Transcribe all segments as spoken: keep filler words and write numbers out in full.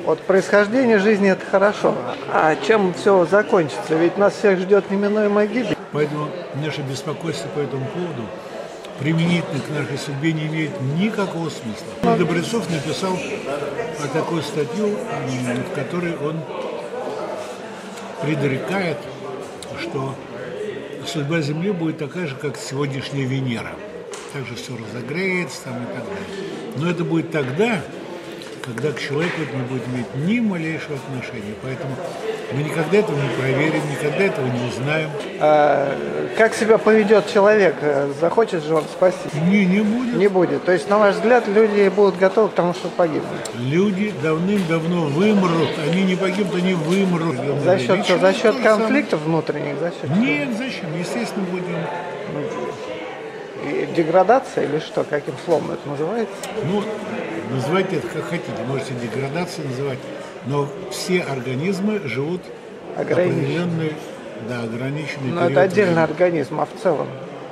Вот происхождение жизни – это хорошо. А чем все закончится? Ведь нас всех ждет неминуемая гибель. Поэтому наше беспокойство по этому поводу применительно к нашей судьбе не имеет никакого смысла. Добрецов написал такую статью, в которой он предрекает, что судьба Земли будет такая же, как сегодняшняя Венера. Также все разогреется там и так далее. Но это будет тогда, когда к человеку это не будет иметь ни малейшего отношения. Поэтому мы никогда этого не проверим, никогда этого не узнаем. А как себя поведет человек? Захочет же он спастись? Не, не будет. Не будет. То есть, на ваш взгляд, люди будут готовы к тому, чтобы погибнуть? Люди давным-давно вымрут. Они не погибнут, они вымрут. За счет, что, за счет конфликтов внутренних? За счет Нет, зачем? Естественно, будем... И деградация или что? Каким словом это называется? Ну, называйте это как хотите. Можете деградацией называть. Но все организмы живут определенный, да, ограниченный Но период. это отдельный времени. организм, а в целом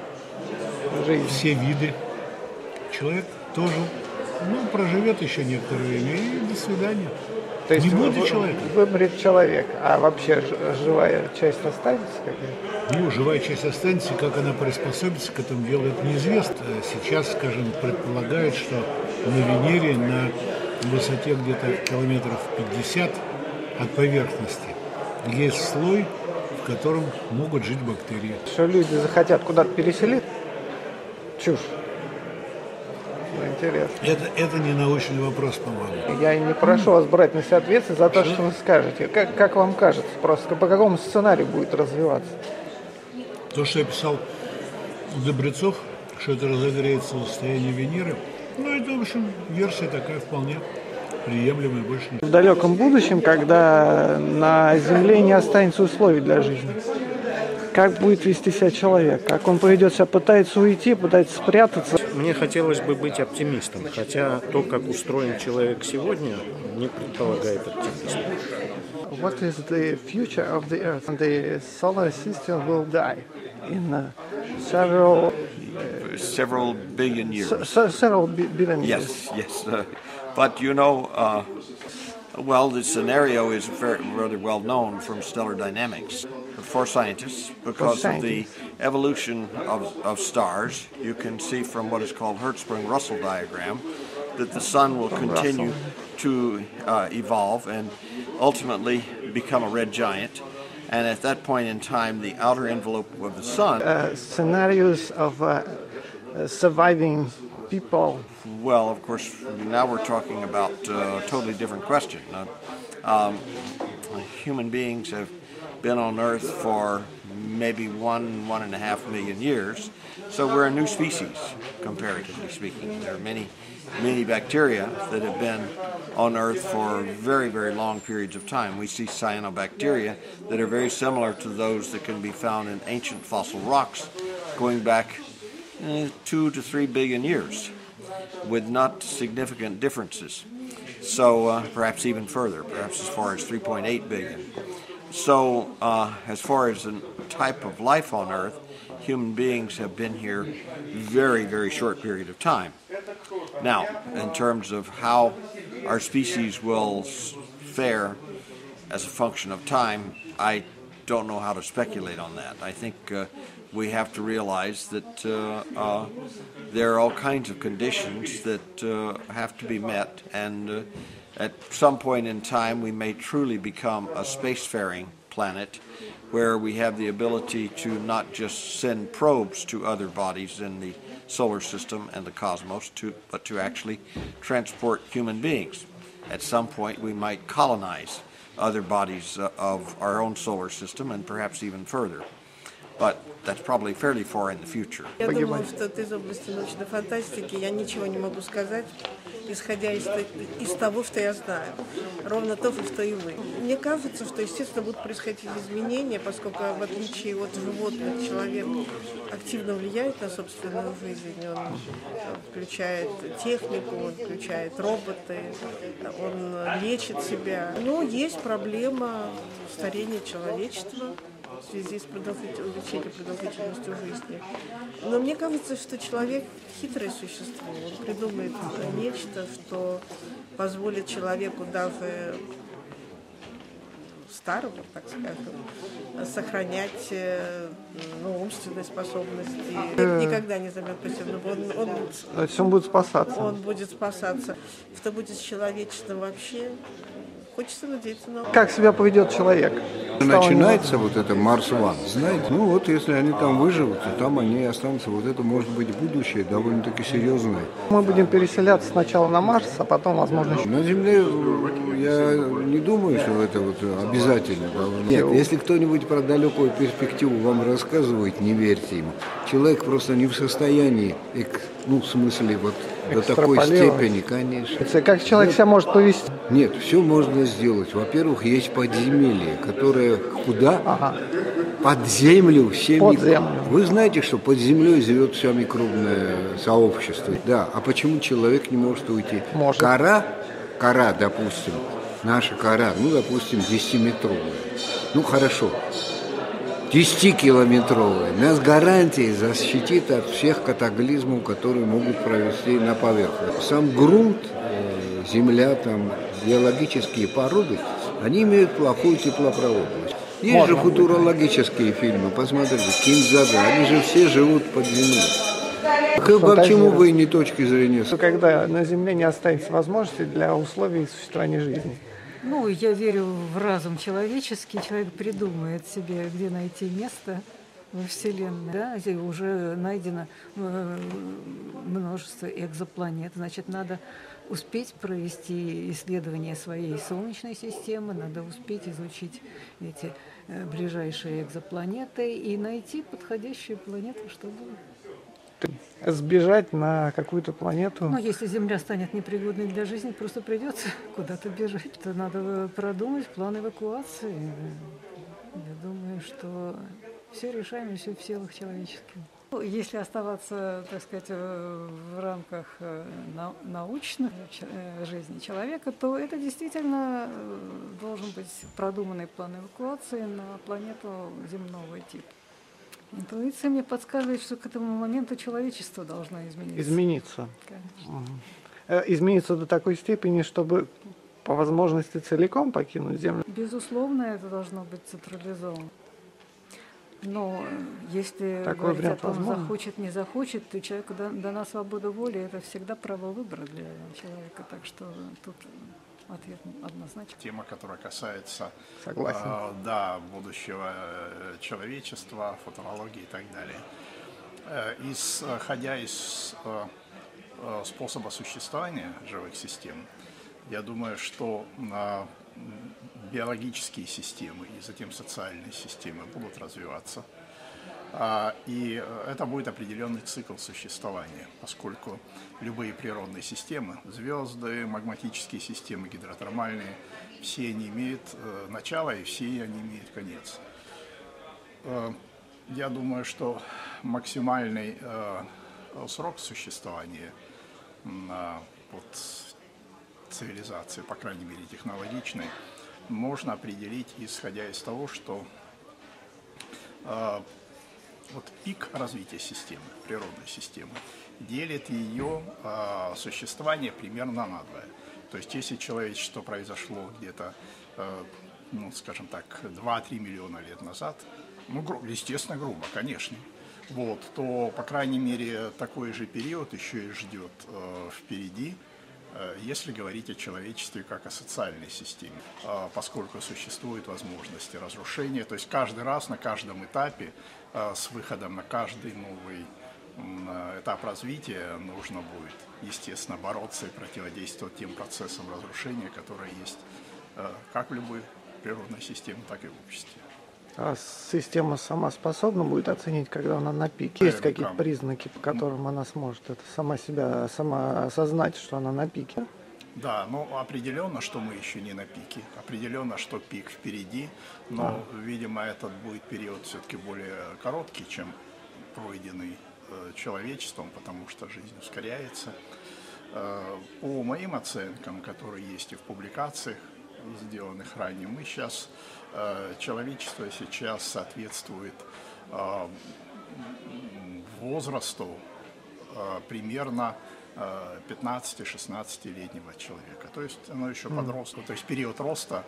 жизнь. Все виды. Человек тоже, ну, проживет еще некоторое время и до свидания. То есть не будет вы, человека. Вымрет человек, а вообще живая часть останется какая-то? Ну, живая часть останется, как она приспособится к этому делу, это неизвестно. Сейчас, скажем, предполагают, что на Венере на высоте где-то километров пятьдесят от поверхности есть слой, в котором могут жить бактерии. Что люди захотят куда-то переселить? Чушь. Интересно. Это, это не научный вопрос, по-моему. Я не прошу вас брать на себя ответственность за то, что, что вы скажете. Как, как вам кажется, просто по какому сценарию будет развиваться? То, что я писал Добрецов, что это разогреется в состоянии Венеры, ну, это, в общем, версия такая вполне приемлемая, больше не. В далеком будущем, когда на Земле не останется условий для жизни, как будет вести себя человек? Как он поведет себя? Пытается уйти, пытается спрятаться? Мне хотелось бы быть оптимистом, хотя то, как устроен человек сегодня, не предполагает оптимизма. What is the future of the Earth? The solar system will die in uh, several uh, several billion years. se- se- several bi- billion years. Yes, yes. Uh, but you know, uh, well, the scenario is very, really well known from stellar dynamics. For scientists, because For of the scientists. evolution of, of stars, you can see from what is called Hertzsprung-Russell diagram that the sun will From continue Russell. to uh, evolve and ultimately become a red giant. And at that point in time, the outer envelope of the sun. Uh, scenarios of uh, uh, surviving people. Well, of course, now we're talking about uh, a totally different question. Uh, um, human beings have been on Earth for maybe one, one and a half million years. So we're a new species, comparatively speaking. There are many, many bacteria that have been on Earth for very, very long periods of time. We see cyanobacteria that are very similar to those that can be found in ancient fossil rocks going back eh, two to three billion years with not significant differences. So uh, perhaps even further, perhaps as far as three point eight billion. So, uh, as far as the type of life on Earth, human beings have been here very, very short period of time. Now, in terms of how our species will fare as a function of time, I don't know how to speculate on that. I think uh, we have to realize that uh, uh, there are all kinds of conditions that uh, have to be met, and uh, at some point in time, we may truly become a spacefaring planet where we have the ability to not just send probes to other bodies in the solar system and the cosmos, to, but to actually transport human beings. At some point, we might colonize other bodies uh, of our own solar system and perhaps even further. But that's probably fairly far in the future. Я думаю, что это из области научной фантастики. Я ничего не могу сказать, исходя из, из того, что я знаю. Ровно то же, что и вы. Мне кажется, что, естественно, будут происходить изменения, поскольку, в отличие от животных, человек активно влияет на собственную жизнь. Он включает технику, он включает роботы, он лечит себя. Но есть проблема старения человечества в связи с увеличением продолжительностью жизни. Но мне кажется, что человек хитрое существо. Он придумает нечто, что позволит человеку даже старому, так скажем, сохранять ну, умственные способности. Это никогда не займет пассивным. Он, он, То есть он будет спасаться. Он будет спасаться. Что будет с человечеством вообще? Хочется надеяться на... Как себя поведет человек? Начинается вот это Марс Ван, знаете, ну вот если они там выживут, то там они и останутся. Вот это может быть будущее довольно-таки серьезное. Мы будем переселяться сначала на Марс, а потом, возможно, еще... На Земле я не думаю, что это вот обязательно. Нет, если кто-нибудь про далекую перспективу вам рассказывает, не верьте ему. Человек просто не в состоянии, ну в смысле вот до такой степени, конечно. Это как человек себя может повести? Нет, все можно сделать. Во-первых, есть подземелье, которое куда? Ага. Под землю. Все Под мик... землю. Вы знаете, что под землей живет все микробное сообщество. Да, а почему человек не может уйти? Может. Кора, кора, допустим, наша кора, ну, допустим, десятиметровая. Ну, хорошо. десятикилометровая. Нас гарантией защитит от всех катаклизмов, которые могут провести на поверхности. Сам грунт, земля, там, биологические породы, они имеют плохую теплопроводность. Есть Можно же футурологические быть. Фильмы, посмотрите, Кинзага, они же все живут под землей. Почему бы и не точки зрения? Когда на Земле не останется возможности для условий существования жизни. Ну, я верю в разум человеческий. Человек придумает себе, где найти место во Вселенной. Да? Здесь уже найдено множество экзопланет. Значит, надо успеть провести исследование своей Солнечной системы, надо успеть изучить эти ближайшие экзопланеты и найти подходящую планету, чтобы... Сбежать на какую-то планету. Ну, если Земля станет непригодной для жизни, просто придется куда-то бежать. То надо продумать план эвакуации. Я думаю, что все решаемо, все в силах человеческих. Если оставаться, так сказать, в рамках научной жизни человека, то это действительно должен быть продуманный план эвакуации на планету земного типа. Интуиция мне подсказывает, что к этому моменту человечество должно измениться. Измениться. Конечно. Измениться до такой степени, чтобы по возможности целиком покинуть Землю. Безусловно, это должно быть централизовано. Но если Такой говорить о том, возможно? захочет, не захочет, то человеку дана свобода воли, это всегда право выбора для человека. Так что тут ответ однозначно. Тема, которая касается э, да, будущего человечества, футурологии и так далее. Исходя из э, способа существования живых систем, я думаю, что э, биологические системы и затем социальные системы будут развиваться. И это будет определенный цикл существования, поскольку любые природные системы, звезды, магматические системы, гидротермальные, все они имеют начало и все они имеют конец. Я думаю, что максимальный срок существования вот, цивилизации, по крайней мере технологичной, можно определить, исходя из того, что вот пик развития системы, природной системы, делит ее э, существование примерно надвое. То есть, если человечество произошло где-то, э, ну, скажем так, два-три миллиона лет назад, ну, гру- естественно, грубо, конечно, вот, то, по крайней мере, такой же период еще и ждет э, впереди, э, если говорить о человечестве как о социальной системе, э, поскольку существуют возможности разрушения, то есть каждый раз на каждом этапе с выходом на каждый новый этап развития нужно будет, естественно, бороться и противодействовать тем процессам разрушения, которые есть как в любой природной системе, так и в обществе. А система сама способна будет оценить, когда она на пике? Есть какие-то признаки, по которым она сможет это сама себя, сама осознать, что она на пике? Да, но определенно, что мы еще не на пике. Определенно, что пик впереди, но, а. видимо, этот будет период все-таки более короткий, чем пройденный э, человечеством, потому что жизнь ускоряется. Э, по моим оценкам, которые есть и в публикациях, сделанных ранее, мы сейчас, э, человечество сейчас соответствует э, возрасту э, примерно пятнадцати-шестнадцатилетнего человека. То есть оно еще подросток. То есть период роста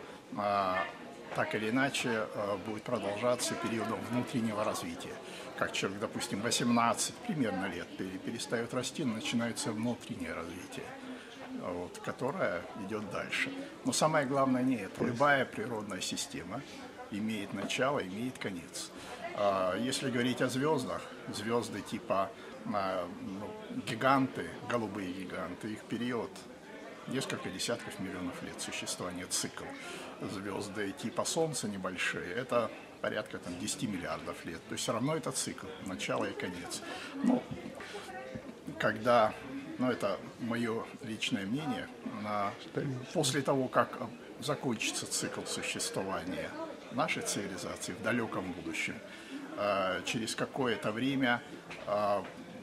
так или иначе будет продолжаться периодом внутреннего развития. Как человек, допустим, восемнадцать примерно лет перестает расти, начинается внутреннее развитие, вот, которое идет дальше. Но самое главное не это. Любая природная система имеет начало, имеет конец. Если говорить о звездах, звезды типа ну, гиганты, голубые гиганты, их период несколько десятков миллионов лет существования, цикл. Звезды типа Солнца небольшие, это порядка там, десяти миллиардов лет. То есть все равно это цикл, начало и конец. Ну, когда, ну это мое личное мнение, на, после того, как закончится цикл существования нашей цивилизации в далеком будущем, э, через какое-то время э,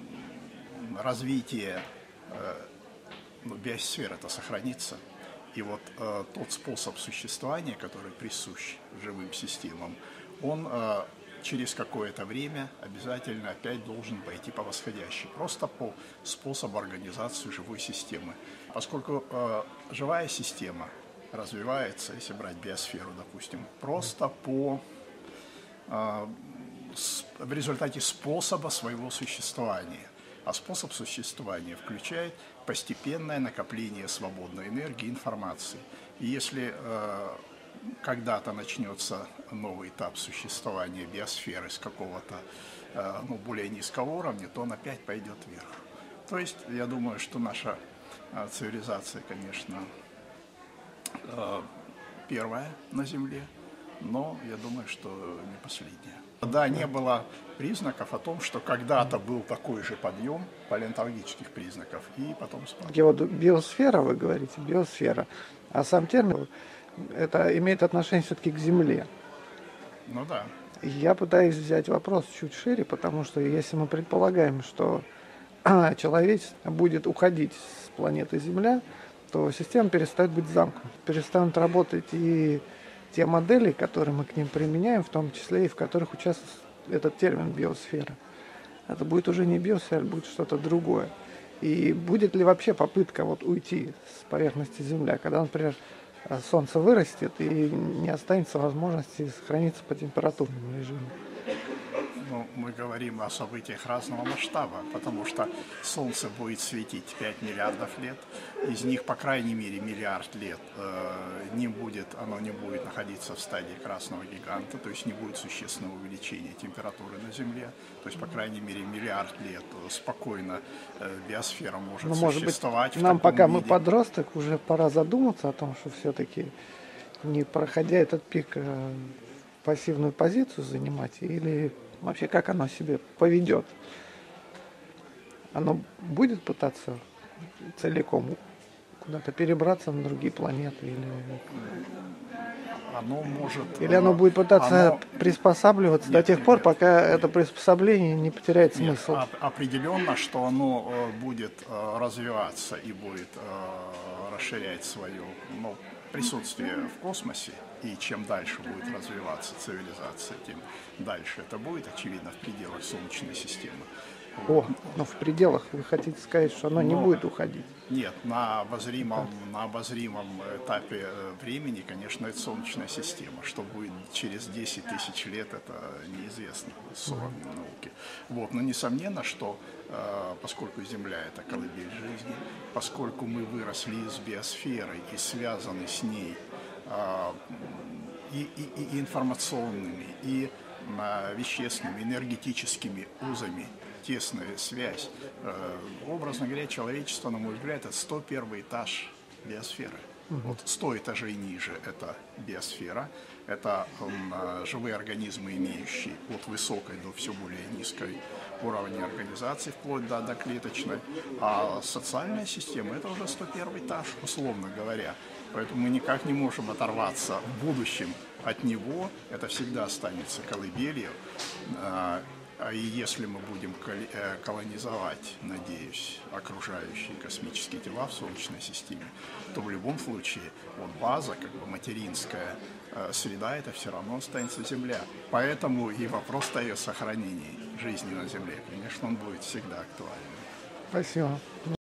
развитие э, ну, биосферы это сохранится. И вот э, тот способ существования, который присущ живым системам, он э, через какое-то время обязательно опять должен пойти по восходящей, просто по способу организации живой системы. Поскольку э, живая система развивается, если брать биосферу, допустим, просто по, э, с, в результате способа своего существования. А способ существования включает постепенное накопление свободной энергии, информации. И если э, когда-то начнется новый этап существования биосферы с какого-то э, ну, более низкого уровня, то он опять пойдет вверх. То есть я думаю, что наша э, цивилизация, конечно, э, первая на Земле, но я думаю, что не последняя. Да, не было признаков о том, что когда-то был такой же подъем палеонтологических признаков, и потом спад. Вот биосфера, вы говорите, биосфера, а сам термин, это имеет отношение все-таки к Земле. Ну да. Я пытаюсь взять вопрос чуть шире, потому что если мы предполагаем, что человечество будет уходить с планеты Земля, то система перестает быть замкнутой, перестанут работать и те модели, которые мы к ним применяем, в том числе и в которых участвует этот термин биосфера. Это будет уже не биосфера, будет что-то другое. И будет ли вообще попытка вот уйти с поверхности Земли, когда, например, Солнце вырастет и не останется возможности сохраниться по температурному режиму? Ну, мы говорим о событиях разного масштаба, потому что Солнце будет светить пять миллиардов лет, из них, по крайней мере, миллиард лет э, не будет, оно не будет находиться в стадии красного гиганта, то есть не будет существенного увеличения температуры на Земле, то есть, по крайней мере, миллиард лет спокойно э, биосфера может, ну, может существовать. Быть, нам, пока виде. Мы подросток, уже пора задуматься о том, что все-таки, не проходя этот пик, э, пассивную позицию занимать, или вообще как оно себе поведет? Оно будет пытаться целиком куда-то перебраться на другие планеты? Или оно может... Или оно будет пытаться оно... приспосабливаться нет, до тех пор, нет, пока нет. это приспособление не потеряет смысл? Нет, определенно, что оно будет развиваться и будет расширять свое ну, присутствие в космосе. И чем дальше будет развиваться цивилизация, тем дальше это будет, очевидно, в пределах Солнечной системы. О, но в пределах вы хотите сказать, что оно но, не будет уходить? Нет, на обозримом, на обозримом этапе времени, конечно, это Солнечная система. Что будет через десять тысяч лет, это неизвестно с уровня mm-hmm. науки. Вот, но несомненно, что поскольку Земля – это колыбель жизни, поскольку мы выросли из биосферы и связаны с ней и, и, и информационными, и вещественными, энергетическими узами, тесная связь. Образно говоря, человечество, на мой взгляд, это сто первый этаж биосферы. Угу. Вот сто этажей ниже – это биосфера, это um, живые организмы, имеющие от высокой до все более низкой уровня организации, вплоть до доклеточной, а социальная система – это уже сто первый этаж, условно говоря. Поэтому мы никак не можем оторваться в будущем от него, это всегда останется колыбелью. И если мы будем колонизовать, надеюсь, окружающие космические тела в Солнечной системе, то в любом случае вот база, как бы материнская среда, это все равно останется Земля. Поэтому и вопрос о сохранении жизни на Земле, конечно, он будет всегда актуален. Спасибо.